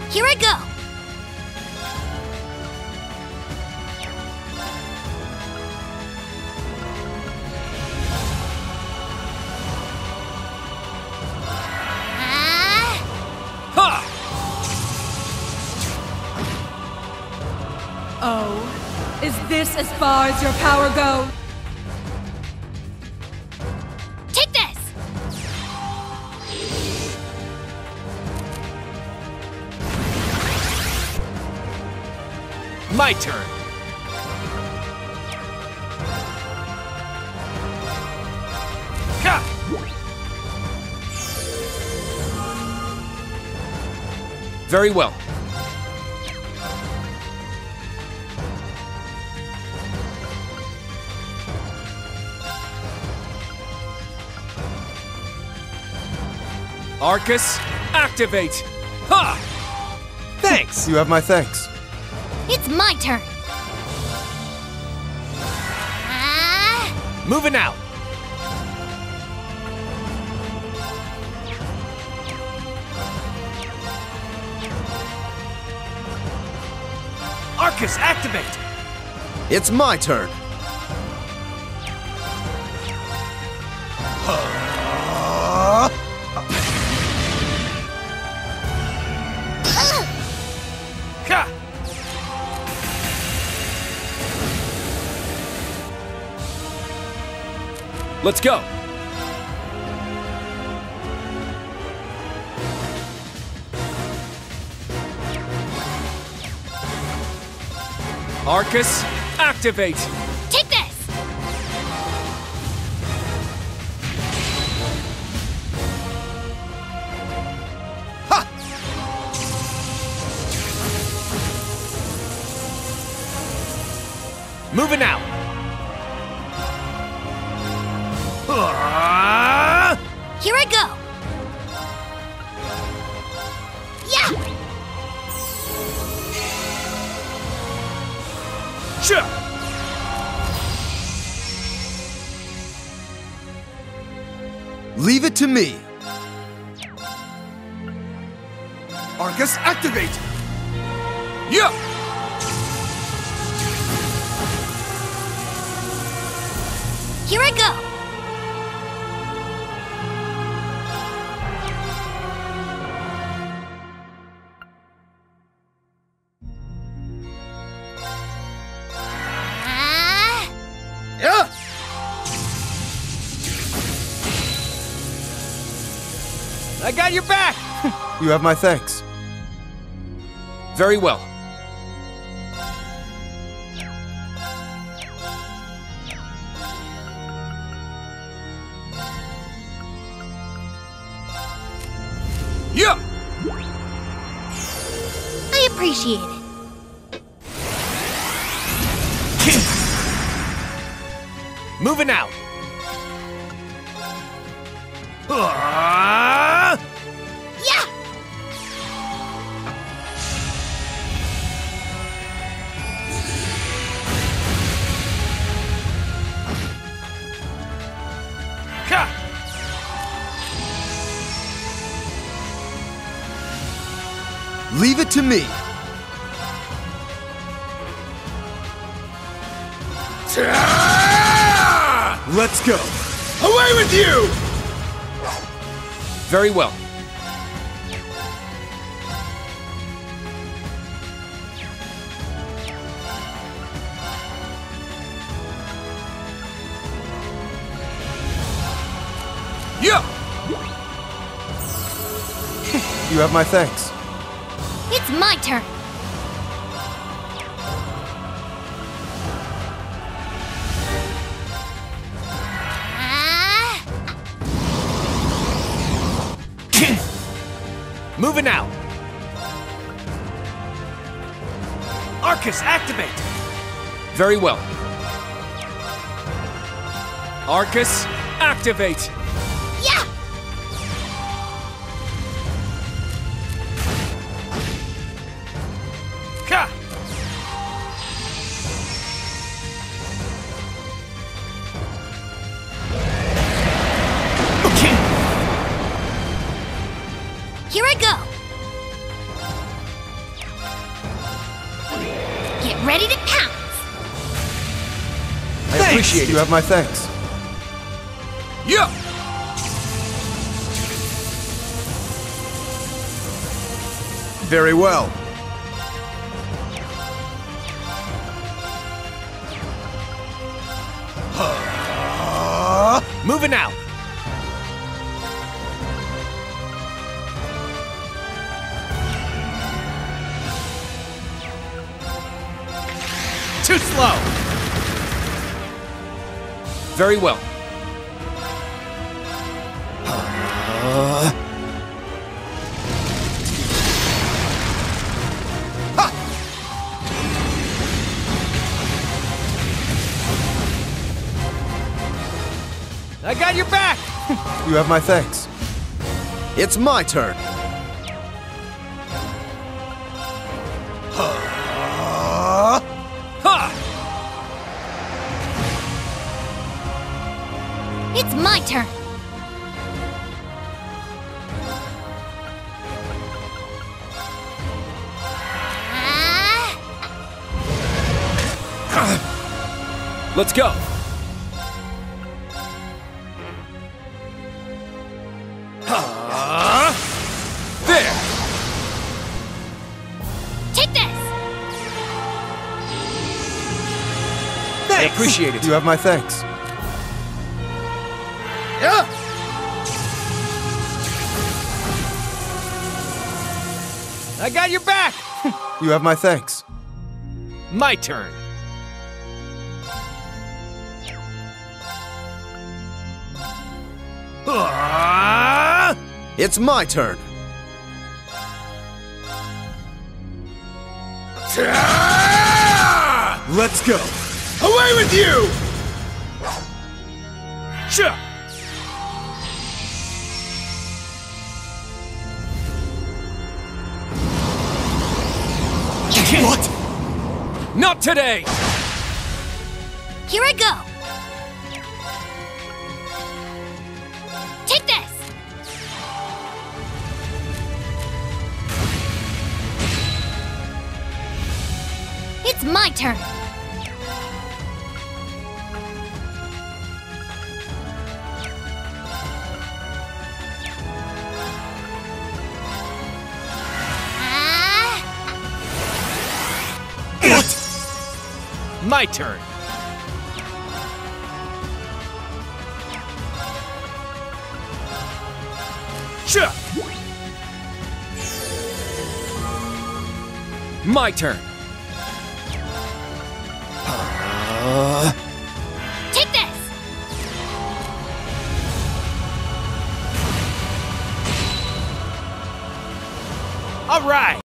Here I go! Ha! Oh, is this as far as your power goes? Take this! My turn. Ha! Very well. Arcus, activate! Ha! Thanks! You have my thanks. It's my turn! Moving out! Arcus, activate! It's my turn. Ha! Let's go! Arcus, activate! Take this! Ha! Moving out! Here I go! Yeah! Sure. Leave it to me. Arcus, activate! Yeah! Here I go! Yeah! I got your back! You have my thanks. Very well. Yeah! I appreciate it. Moving out. Yeah! Ha! Leave it to me. Let's go. Away with you! Very well. Yeah! You have my thanks. It's my turn! Moving out. Arcus, activate. Very well. Arcus, activate. Yeah! Ha! Here I go! Ready to pounce! I appreciate You it. have my thanks. Yeah! Very well. Moving out. Too slow. Very well. I got your back. You have my thanks. It's my turn. Ha! It's my turn! Let's go. There. Take this! I appreciate it. You have my thanks. Yeah! I got your back. You have my thanks. My turn. It's my turn. Let's go. Away with you! Sure. What? Not today. Here I go! Take this! It's my turn! My turn. Sure. My turn. Take this! All right.